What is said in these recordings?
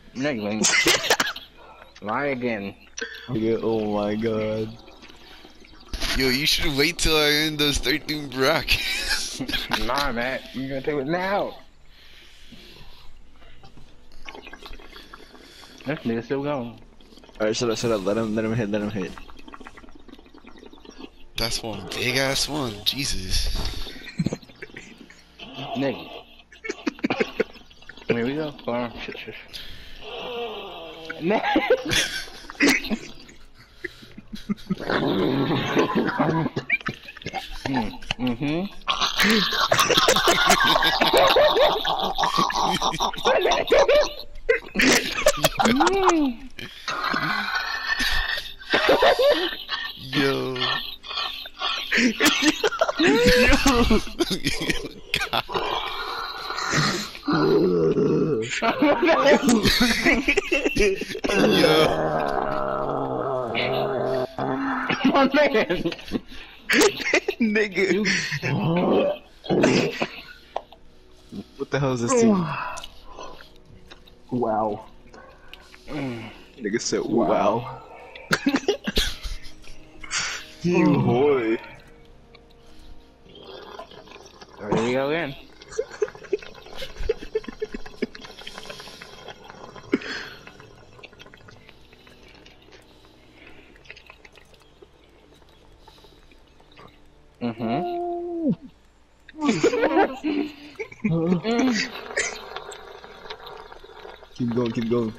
No, you ain't. Lie again. Oh my god. Yo, you should wait till I end those 13 brackets. Nah, Matt. You gonna take it now. This nigga still going. Alright, shut up. Let him hit. That's one big ass one. Jesus. Nigga. Here we go. Hold on. Shit. Mm-hmm. Yo. God. Yo. My man. Nigga. What the hell is this team? Wow. Nigga said, wow. You boy. Here we go again. Keep going.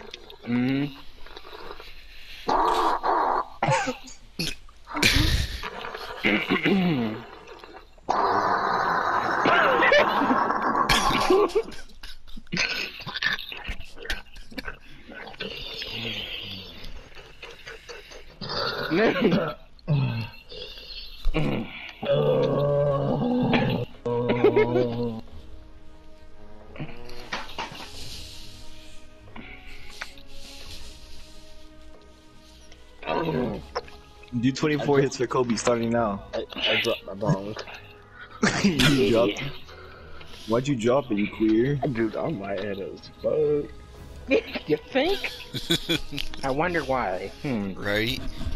Do 24 hits for Kobe starting now. I dropped my bong. You dropped it? Why'd you drop it, you queer? Dude, I'm my head as fuck. You think? I wonder why. Right?